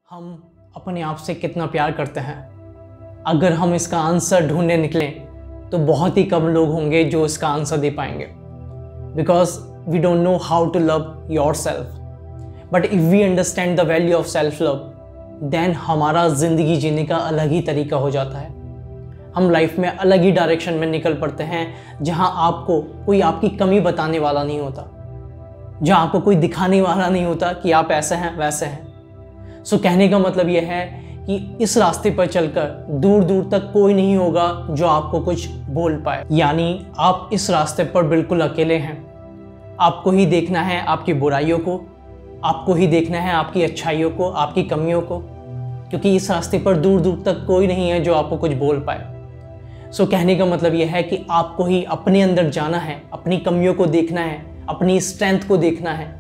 हम अपने आप से कितना प्यार करते हैं? अगर हम इसका आंसर ढूंढने निकलें तो बहुत ही कम लोग होंगे जो इसका आंसर दे पाएंगे, because we don't know how to love yourself. But if we understand the value of self love, then हमारा ज़िंदगी जीने का अलग ही तरीका हो जाता है। हम लाइफ में अलग ही डायरेक्शन में निकल पड़ते हैं, जहाँ आपको कोई आपकी कमी बताने वाला नहीं होता, जहाँ आपको कोई दिखाने वाला नहीं होता कि आप ऐसे हैं वैसे हैं। सो कहने का मतलब यह है कि इस रास्ते पर चलकर दूर दूर तक कोई नहीं होगा जो आपको कुछ बोल पाए। यानी आप इस रास्ते पर बिल्कुल अकेले हैं। आपको ही देखना है आपकी बुराइयों को, आपको ही देखना है आपकी अच्छाइयों को, आपकी कमियों को, क्योंकि इस रास्ते पर दूर दूर तक कोई नहीं है जो आपको कुछ बोल पाए। सो कहने का मतलब यह है कि आपको ही अपने अंदर जाना है, अपनी कमियों को देखना है, अपनी स्ट्रेंथ को देखना है,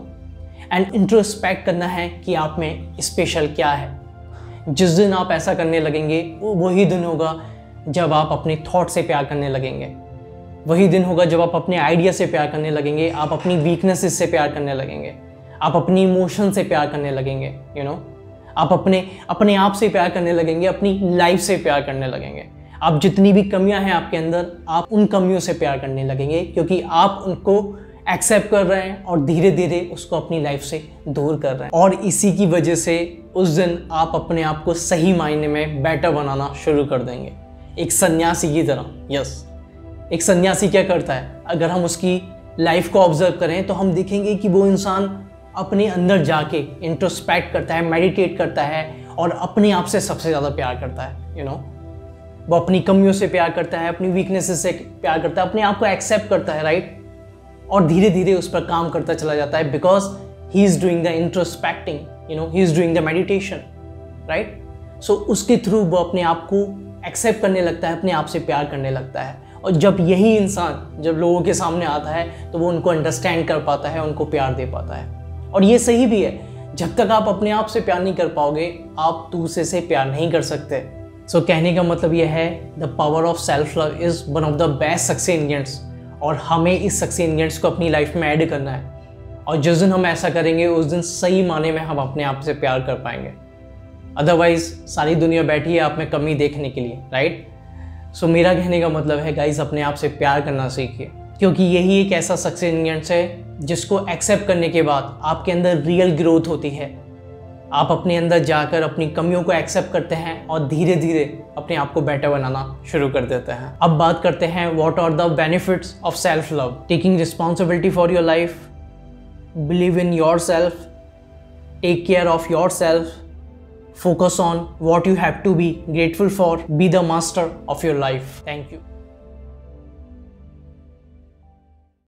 एंड इंट्रोस्पेक्ट करना है कि आप में स्पेशल क्या है। जिस दिन आप ऐसा करने लगेंगे वो वही दिन होगा जब आप अपने थॉट से प्यार करने लगेंगे। वही दिन होगा जब आप अपने आइडिया से प्यार करने लगेंगे, आप अपनी वीकनेसेस से प्यार करने लगेंगे, आप अपनी इमोशन से प्यार करने लगेंगे, आप अपने आप से प्यार करने लगेंगे, अपनी लाइफ से प्यार करने लगेंगे। आप जितनी भी कमियां हैं आपके अंदर, आप उन कमियों से प्यार करने लगेंगे, क्योंकि आप उनको एक्सेप्ट कर रहे हैं और धीरे धीरे उसको अपनी लाइफ से दूर कर रहे हैं। और इसी की वजह से उस दिन आप अपने आप को सही मायने में बेटर बनाना शुरू कर देंगे, एक सन्यासी की तरह। यस, एक सन्यासी क्या करता है? अगर हम उसकी लाइफ को ऑब्जर्व करें तो हम देखेंगे कि वो इंसान अपने अंदर जाके इंट्रोस्पेक्ट करता है, मेडिटेट करता है और अपने आप से सबसे ज़्यादा प्यार करता है। वो अपनी कमियों से प्यार करता है, अपनी वीकनेसेस से प्यार करता है, अपने आप को एक्सेप्ट करता है, राइट। और धीरे धीरे उस पर काम करता चला जाता है, because he is doing the introspecting, he is doing the meditation, right. So उसके थ्रू वो अपने आप को एक्सेप्ट करने लगता है, अपने आप से प्यार करने लगता है। और जब यही इंसान जब लोगों के सामने आता है तो वो उनको अंडरस्टैंड कर पाता है, उनको प्यार दे पाता है। और ये सही भी है, जब तक आप अपने आप से प्यार नहीं कर पाओगे आप दूसरे से प्यार नहीं कर सकते। सो कहने का मतलब यह है, the power of self love is one of the best success ingredients, और हमें इस सक्सेस इंग्रेडिएंट्स को अपनी लाइफ में ऐड करना है। और जिस दिन हम ऐसा करेंगे उस दिन सही माने में हम अपने आप से प्यार कर पाएंगे। अदरवाइज सारी दुनिया बैठी है आप में कमी देखने के लिए, राइट। सो मेरा कहने का मतलब है गाइज, अपने आप से प्यार करना सीखिए, क्योंकि यही एक ऐसा सक्सेस इंग्रेडिएंट्स है जिसको एक्सेप्ट करने के बाद आपके अंदर रियल ग्रोथ होती है। आप अपने अंदर जाकर अपनी कमियों को एक्सेप्ट करते हैं और धीरे धीरे अपने आप को बेटर बनाना शुरू कर देते हैं। अब बात करते हैं what are the benefits of self love. Taking responsibility for your life, believe in yourself, take care of yourself, focus on what you have to be grateful for, be the master of your life. Thank you.